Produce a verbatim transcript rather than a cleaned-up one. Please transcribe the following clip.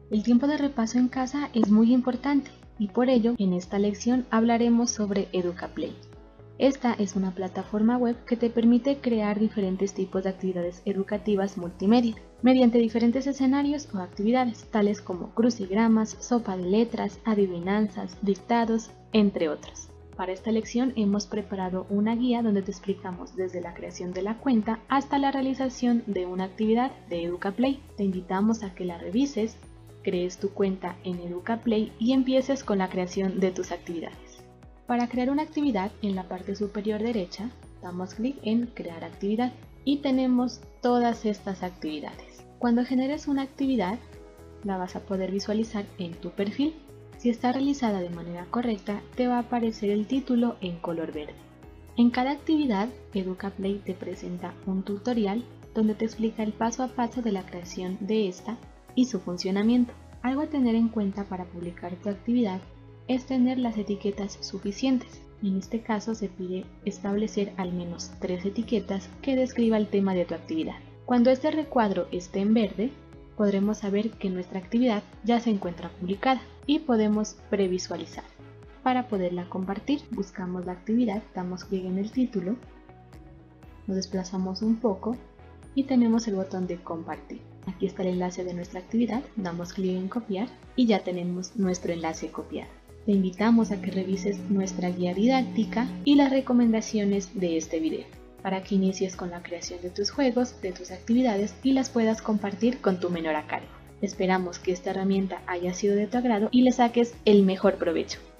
El tiempo de repaso en casa es muy importante y por ello en esta lección hablaremos sobre EducaPlay. Esta es una plataforma web que te permite crear diferentes tipos de actividades educativas multimedia, mediante diferentes escenarios o actividades, tales como crucigramas, sopa de letras, adivinanzas, dictados, entre otros. Para esta lección hemos preparado una guía donde te explicamos desde la creación de la cuenta hasta la realización de una actividad de EducaPlay. Te invitamos a que la revises, crees tu cuenta en EducaPlay y empieces con la creación de tus actividades. Para crear una actividad, en la parte superior derecha, damos clic en Crear actividad y tenemos todas estas actividades. Cuando generes una actividad, la vas a poder visualizar en tu perfil. Si está realizada de manera correcta, te va a aparecer el título en color verde. En cada actividad, EducaPlay te presenta un tutorial donde te explica el paso a paso de la creación de esta y su funcionamiento. Algo a tener en cuenta para publicar tu actividad es tener las etiquetas suficientes. En este caso se pide establecer al menos tres etiquetas que describa el tema de tu actividad. Cuando este recuadro esté en verde, podremos saber que nuestra actividad ya se encuentra publicada y podemos previsualizar. Para poderla compartir, buscamos la actividad, damos clic en el título, nos desplazamos un poco y tenemos el botón de compartir. Aquí está el enlace de nuestra actividad, damos clic en copiar y ya tenemos nuestro enlace copiado. Te invitamos a que revises nuestra guía didáctica y las recomendaciones de este video, para que inicies con la creación de tus juegos, de tus actividades y las puedas compartir con tu menor a cargo. Esperamos que esta herramienta haya sido de tu agrado y le saques el mejor provecho.